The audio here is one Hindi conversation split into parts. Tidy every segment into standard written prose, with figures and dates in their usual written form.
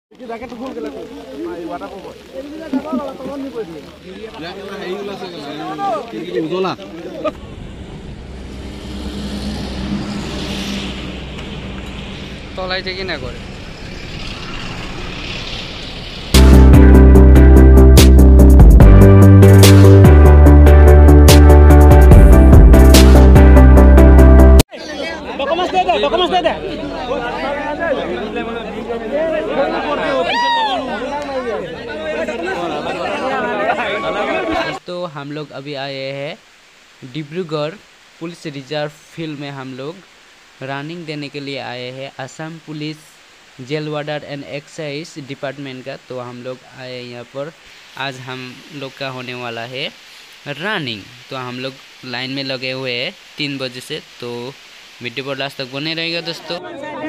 তলাইছে কি না করে तो हम लोग अभी आए हैं डिब्रूगढ़ पुलिस रिजर्व फील्ड में। हम लोग रनिंग देने के लिए आए हैं Assam police jail warder and excise department का। तो हम लोग आए यहाँ पर, आज हम लोग का होने वाला है रनिंग। तो हम लोग लाइन में लगे हुए हैं 3 बजे से। तो वीडियो पर लास्ट तक बने रहेगा दोस्तों।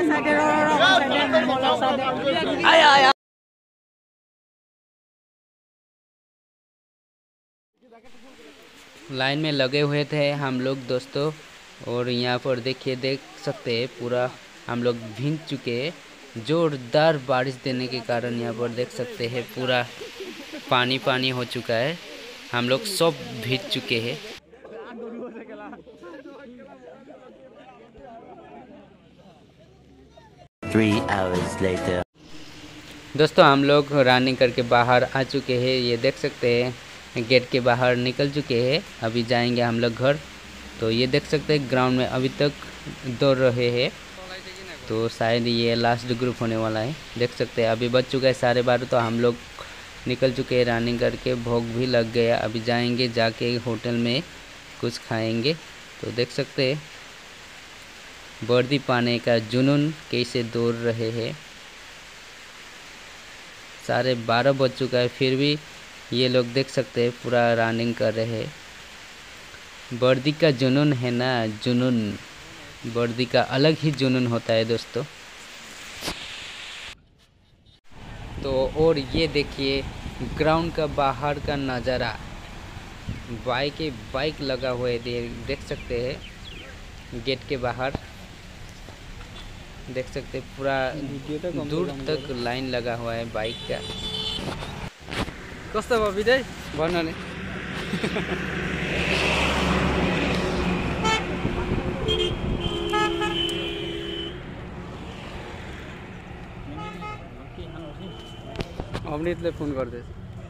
लाइन में लगे हुए थे हम लोग दोस्तों, और यहाँ पर देख सकते हैं पूरा हम लोग भीग चुके हैं। जोरदार बारिश देने के कारण यहाँ पर देख सकते हैं पूरा पानी पानी हो चुका है। हम लोग सब भीग चुके हैं। दोस्तों हम लोग रनिंग करके बाहर आ चुके हैं। ये देख सकते हैं गेट के बाहर निकल चुके हैं। अभी जाएंगे हम लोग घर। तो ये देख सकते हैं ग्राउंड में अभी तक दौड़ रहे हैं। तो शायद ये लास्ट ग्रुप होने वाला है। देख सकते हैं अभी बज चुका है 12:30। तो हम लोग निकल चुके हैं रनिंग करके, भूख भी लग गया। अभी जाएंगे, जाके होटल में कुछ खाएंगे। तो देख सकते हैं वर्दी पाने का जुनून कैसे दौड़ रहे हैं। 12:30 बज चुका है, फिर भी ये लोग देख सकते हैं पूरा रनिंग कर रहे हैं। वर्दी का जुनून है ना, जुनून। वर्दी का अलग ही जुनून होता है दोस्तों। तो और ये देखिए ग्राउंड का बाहर का नज़ारा। बाइक लगा हुआ है, देख सकते हैं गेट के बाहर। देख सकते पूरा दूर तक लाइन लगा हुआ है बाइक का। कस्तो भयो विजय भन्नु नि। अमृतले फोन गर्दैछ।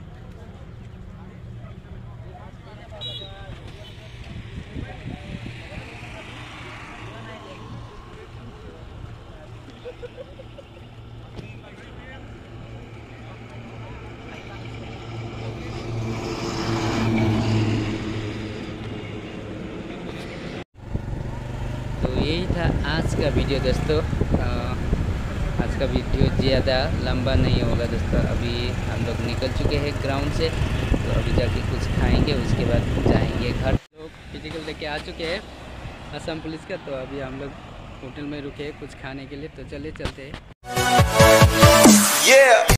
तो यही था आज का वीडियो दोस्तों। आज का वीडियो ज़्यादा लंबा नहीं होगा दोस्तों। अभी हम लोग निकल चुके हैं ग्राउंड से। तो अभी जाके कुछ खाएंगे, उसके बाद जाएंगे घर। लोग फिजिकल देके आ चुके हैं असम पुलिस का। तो अभी हम लोग होटल में रुके हैं कुछ खाने के लिए। तो चलिए चलते हैं।